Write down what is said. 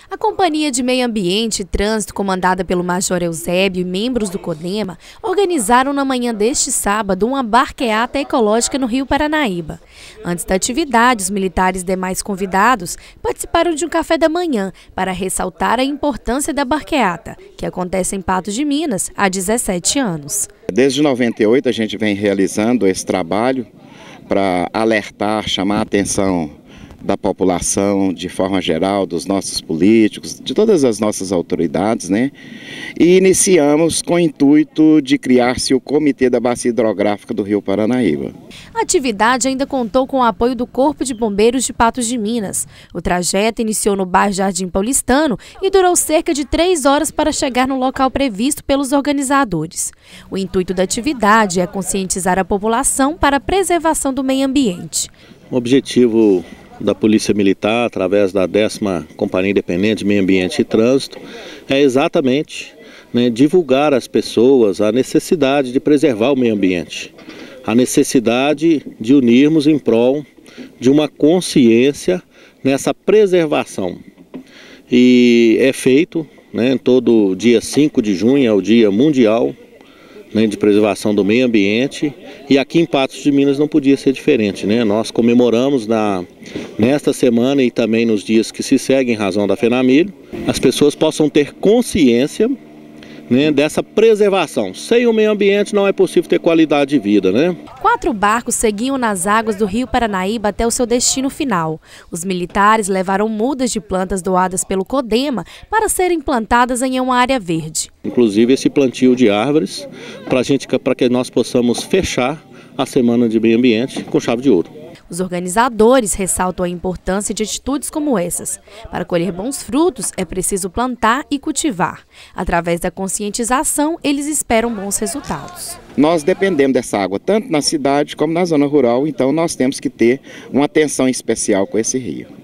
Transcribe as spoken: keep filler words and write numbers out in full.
A Companhia de Meio Ambiente e Trânsito, comandada pelo Major Eusébio e membros do CODEMA, organizaram na manhã deste sábado uma barqueata ecológica no Rio Paranaíba. Antes da atividade, os militares e demais convidados participaram de um café da manhã para ressaltar a importância da barqueata, que acontece em Patos de Minas há dezessete anos. Desde noventa e oito a gente vem realizando esse trabalho para alertar, chamar a atenção da população de forma geral, dos nossos políticos, de todas as nossas autoridades, né? E iniciamos com o intuito de criar-se o Comitê da Bacia Hidrográfica do Rio Paranaíba. A atividade ainda contou com o apoio do Corpo de Bombeiros de Patos de Minas. O trajeto iniciou no bairro Jardim Paulistano e durou cerca de três horas para chegar no local previsto pelos organizadores. O intuito da atividade é conscientizar a população para a preservação do meio ambiente. O objetivo da Polícia Militar, através da décima Companhia Independente de Meio Ambiente e Trânsito, é exatamente né, divulgar às pessoas a necessidade de preservar o meio ambiente, a necessidade de unirmos em prol de uma consciência nessa preservação. E é feito, né, todo dia cinco de junho, é o Dia Mundial de Preservação do Meio Ambiente, e aqui em Patos de Minas não podia ser diferente, né? Nós comemoramos na, nesta semana e também nos dias que se seguem em razão da FENAMIL, as pessoas possam ter consciência, né, dessa preservação. Sem o meio ambiente não é possível ter qualidade de vida, né? Quatro barcos seguiam nas águas do Rio Paranaíba até o seu destino final. Os militares levaram mudas de plantas doadas pelo CODEMA para serem plantadas em uma área verde. Inclusive esse plantio de árvores para a gente, para que nós possamos fechar a Semana de Meio Ambiente com chave de ouro. Os organizadores ressaltam a importância de atitudes como essas. Para colher bons frutos, é preciso plantar e cultivar. Através da conscientização, eles esperam bons resultados. Nós dependemos dessa água, tanto na cidade como na zona rural, então nós temos que ter uma atenção especial com esse rio.